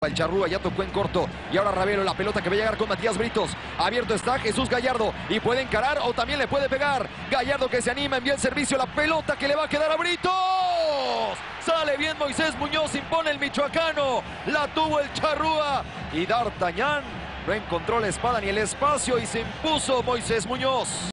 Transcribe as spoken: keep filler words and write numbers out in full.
El Charrúa ya tocó en corto y ahora Ravelo, la pelota que va a llegar con Matías Britos. Abierto está Jesús Gallardo y puede encarar o también le puede pegar. Gallardo que se anima, envía el servicio, la pelota que le va a quedar a Britos. Sale bien Moisés Muñoz, impone el michoacano. La tuvo el Charrúa y D'Artagnan no encontró la espada ni el espacio y se impuso Moisés Muñoz.